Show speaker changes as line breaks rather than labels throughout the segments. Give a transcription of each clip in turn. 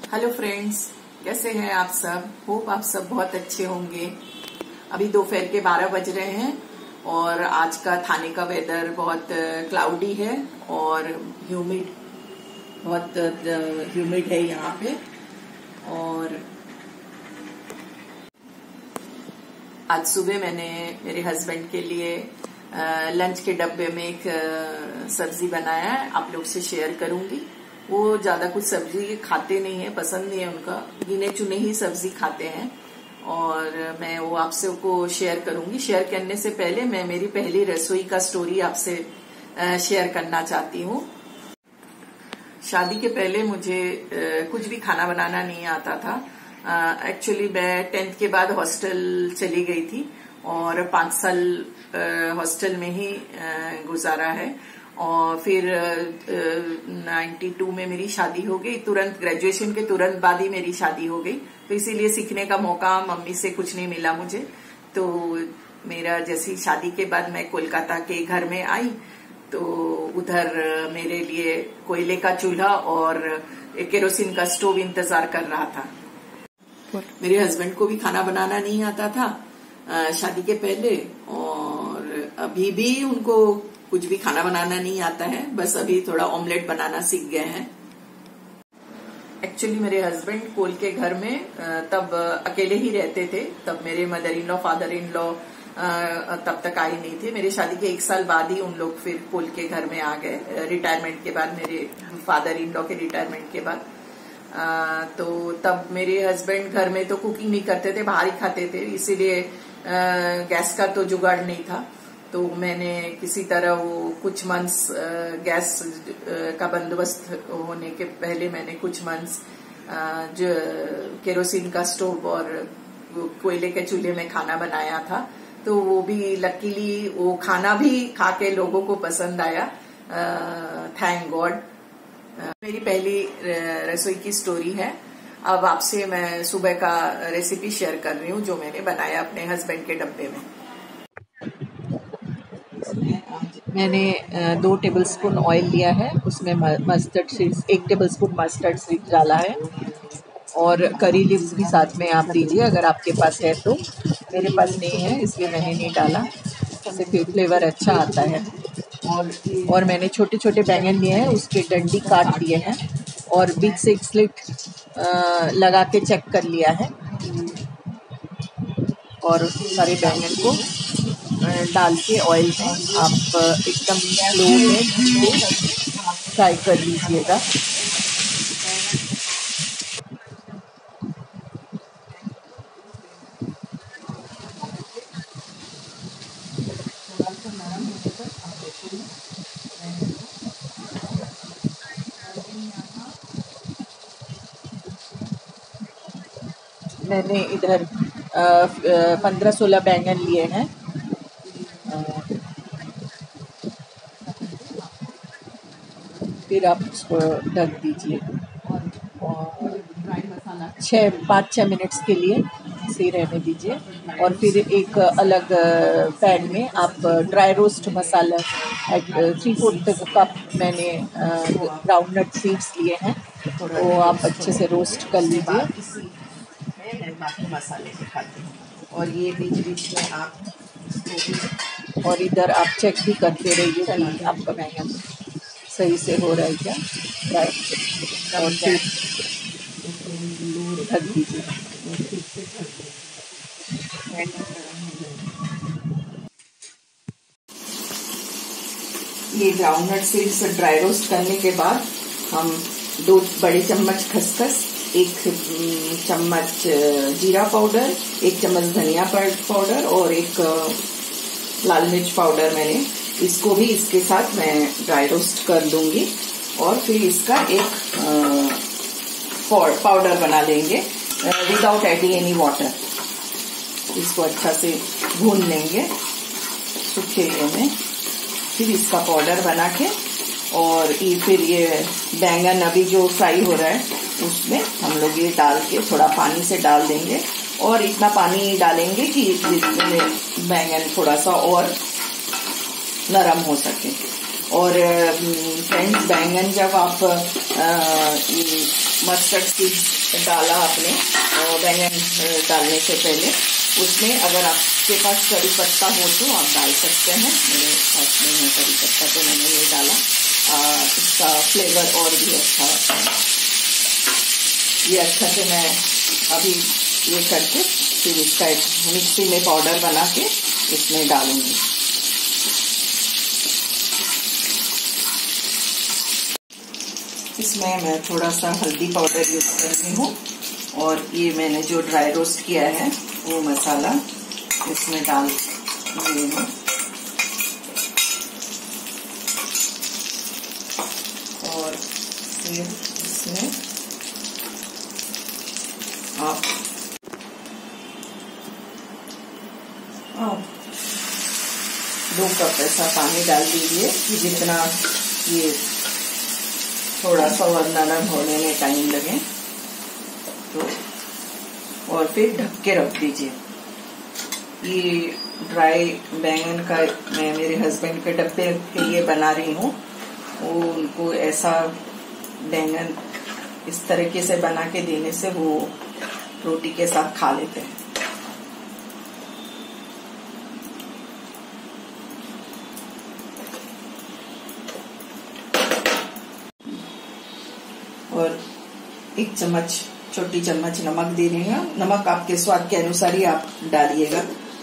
Hello friends, कैसे हैं आप सब। होप आप सब बहुत अच्छे होंगे। अभी दोपहर के 12 बज रहे हैं और आज का थाने का वेदर बहुत क्लाउडी है और ह्यूमिड, बहुत ह्यूमिड है यहाँ पे। और आज सुबह मैंने मेरे हस्बैंड के लिए लंच के डब्बे में एक सब्जी बनाया है, आप लोग से शेयर करूंगी। वो ज्यादा कुछ सब्जी खाते नहीं है, पसंद नहीं है उनका, गिने चुने ही सब्जी खाते हैं और मैं वो आपसे को शेयर करूंगी। शेयर करने से पहले मैं मेरी पहली रसोई का स्टोरी आपसे शेयर करना चाहती हूँ। शादी के पहले मुझे कुछ भी खाना बनाना नहीं आता था। एक्चुअली मैं 10th के बाद हॉस्टल चली गई थी और 5 साल हॉस्टल में ही गुजारा है और फिर 92 में मेरी शादी हो गई। तुरंत ग्रेजुएशन के तुरंत बाद ही मेरी शादी हो गई, तो इसीलिए सीखने का मौका मम्मी से कुछ नहीं मिला मुझे। तो मेरा जैसी शादी के बाद मैं कोलकाता के घर में आई तो उधर मेरे लिए कोयले का चूल्हा और केरोसिन का स्टोव इंतजार कर रहा था। मेरे हस्बैंड को भी खाना बनाना नहीं आता था शादी के पहले और अभी भी उनको कुछ भी खाना बनाना नहीं आता है, बस अभी थोड़ा ऑमलेट बनाना सीख गए हैं। एक्चुअली मेरे हस्बैंड कोल के घर में तब अकेले ही रहते थे। तब मेरे mother in law, father in law तब तक आए नहीं थे। मेरे शादी के 1 साल बाद ही उन लोग फिर कोल के घर में आ गए, रिटायरमेंट के बाद, मेरे फादर इन लॉ के रिटायरमेंट के बाद। तो तब मेरे हस्बैंड घर में तो कुकिंग नहीं करते थे, बाहर ही खाते थे, इसीलिए गैस का तो जुगाड़ नहीं था। तो मैंने किसी तरह वो कुछ मंथ्स गैस का बंदोबस्त होने के पहले मैंने कुछ मंथ्स जो केरोसिन का स्टोव और कोयले के चूल्हे में खाना बनाया था। तो वो भी लकीली वो खाना भी खा के लोगों को पसंद आया, थैंक गॉड। मेरी पहली रसोई की स्टोरी है। अब आपसे मैं सुबह का रेसिपी शेयर कर रही हूँ जो मैंने बनाया अपने हस्बैंड के डब्बे में। मैंने 2 टेबलस्पून ऑयल लिया है, उसमें mustard seeds 1 tablespoon mustard seeds डाला है और करी लीव्स भी साथ में आप दीजिए अगर आपके पास है तो। मेरे पास नहीं है इसलिए मैंने नहीं डाला, इससे फिर फ्लेवर अच्छा आता है। और मैंने छोटे छोटे बैंगन लिए हैं, उसके डंडी काट दिए हैं और बीच से एक स्लिट लगा के चेक कर लिया है और सारे बैंगन को डाल के ऑयल में आप एकदम स्लो में फ्राई कर लीजिएगा। मैंने इधर 15-16 बैंगन लिए हैं। फिर आप उसको ढक दीजिए और 5-6 मिनट्स के लिए इसे रहने दीजिए। और फिर एक अलग पैन में आप ड्राई रोस्ट मसाला 3/4 कप मैंने ग्राउंडनट सीड्स लिए हैं, वो आप अच्छे से रोस्ट कर लीजिए। बाकी मसाले दिखाते हैं और ये बीच बीच में आप और इधर आप चेक भी करते रहिए कि आपका बैंगन सही से हो रहा है क्या फ्राई, और फिर ढक दीजिए। ये ग्राउंडनट सीड्स ड्राई रोस्ट करने के बाद हम 2 बड़े चम्मच खसखस, 1 चम्मच जीरा पाउडर, 1 चम्मच धनिया पाउडर और 1 लाल मिर्च पाउडर, मैंने इसको भी इसके साथ मैं ड्राई रोस्ट कर लूंगी और फिर इसका एक पाउडर बना लेंगे विदाउट एडिंग एनी वाटर। इसको अच्छा से भून लेंगे सूखे में, फिर इसका पाउडर बना के और फिर ये बैंगन अभी जो फ्राई हो रहा है उसमें हम लोग ये डाल के थोड़ा पानी से डाल देंगे और इतना पानी डालेंगे कि जिसमें बैंगन थोड़ा सा और नरम हो सके। और फ्रेंड्स, बैंगन जब आप मस्टर्ड सीड डाला आपने बैंगन डालने से पहले, उसमें अगर आपके पास करी पत्ता हो तो आप डाल सकते हैं। मेरे पास नहीं है करी पत्ता तो मैंने नहीं डाला। इसका फ्लेवर और भी अच्छा होता है। ये अच्छा से मैं अभी ये करके फिर इसका मिक्सी में पाउडर बना के इसमें डालूंगी। इसमें मैं थोड़ा सा हल्दी पाउडर यूज कर रही हूँ और ये मैंने जो ड्राई रोस्ट किया है वो मसाला इसमें डाल रही हूँ। और फिर इसमें आप 2 कप ऐसा पानी डाल दीजिए कि जितना ये थोड़ा सा और नरम होने में टाइम लगे तो, और फिर ढक के रख दीजिए। ये ड्राई बैंगन का मैं मेरे हस्बैंड के डब्बे के लिए बना रही हूँ। वो उनको ऐसा बैंगन इस तरीके से बना के देने से वो रोटी के साथ खा लेते हैं। और 1 चम्मच, छोटी चम्मच नमक दे रही हूँ। नमक आपके स्वाद के अनुसार ही आप डालिएगा।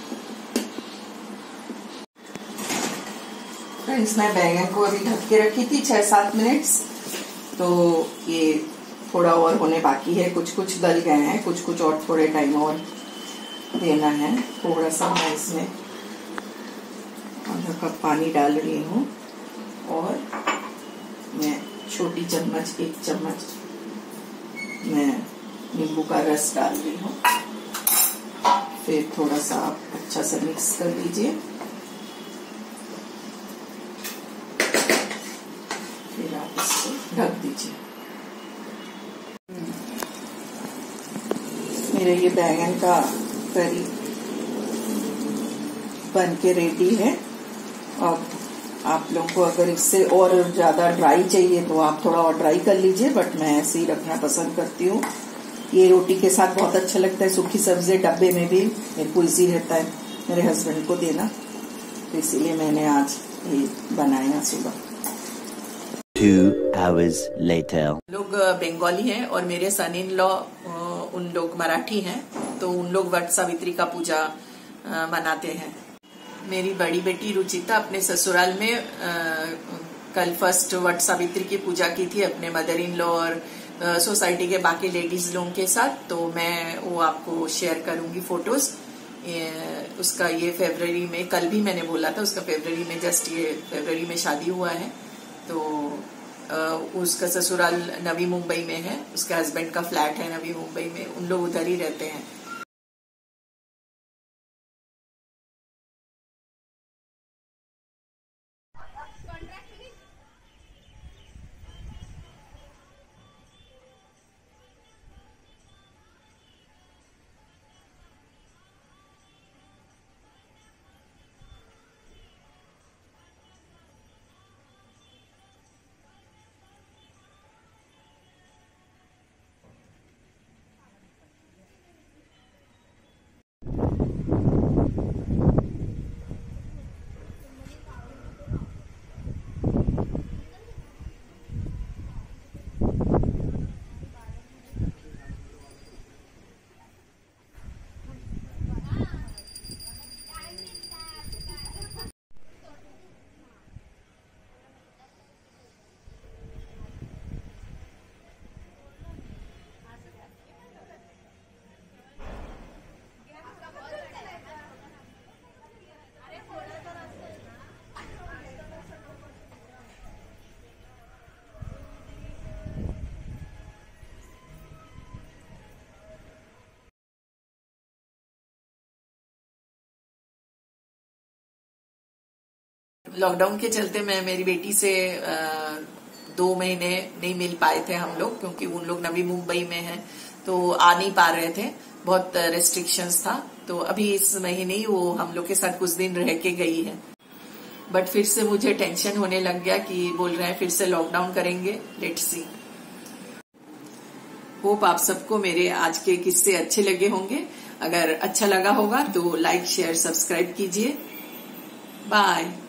फ्रेंड्स, मैं बैंगन को अभी ढक के रखी थी 6-7 मिनट, तो ये थोड़ा और होने बाकी है। कुछ कुछ गल गए हैं, कुछ कुछ और थोड़े टाइम और देना है। थोड़ा सा मैं इसमें आधा कप पानी डाल रही हूँ और मैं छोटी चम्मच 1 चम्मच मैं नींबू का रस डाल रही हूँ। फिर थोड़ा सा आप अच्छा से मिक्स कर लीजिए। फिर आप इसको ढक दीजिए। मेरे ये बैंगन का करी बन के रेडी है। अब आप लोग को अगर इससे और ज्यादा ड्राई चाहिए तो आप थोड़ा और ड्राई कर लीजिए, बट मैं ऐसे ही रखना पसंद करती हूँ। ये रोटी के साथ बहुत अच्छा लगता है। सूखी सब्जी डब्बे में भी मेरे को इजी रहता है मेरे हस्बैंड को देना, तो इसीलिए मैंने आज ये बनाया सुबह।
2 hours later.
लोग बंगाली हैं और मेरे सन इन लॉ उन लोग मराठी हैं, तो उन लोग वट सावित्री का पूजा मनाते हैं। मेरी बड़ी बेटी रुचिता अपने ससुराल में कल फर्स्ट वट सावित्री की पूजा की थी अपने मदर इन लॉ और सोसाइटी के बाकी लेडीज लोगों के साथ, तो मैं वो आपको शेयर करूंगी फोटोज। उसका ये फरवरी में, कल भी मैंने बोला था, उसका फरवरी में जस्ट ये फरवरी में शादी हुआ है। तो उसका ससुराल नवी मुंबई में है, उसके हस्बैंड का फ्लैट है नवी मुंबई में, उन लोग उधर ही रहते हैं। लॉकडाउन के चलते मैं मेरी बेटी से 2 महीने नहीं मिल पाए थे हम लोग, क्योंकि उन लोग नवी मुंबई में हैं तो आ नहीं पा रहे थे, बहुत रेस्ट्रिक्शंस था। तो अभी इस महीने ही वो हम लोग के साथ कुछ दिन रह के गई है। बट फिर से मुझे टेंशन होने लग गया कि बोल रहे हैं फिर से लॉकडाउन करेंगे। Let's see. होप आप सबको मेरे आज के किस्से अच्छे लगे होंगे। अगर अच्छा लगा होगा तो लाइक शेयर सब्सक्राइब कीजिए। बाय।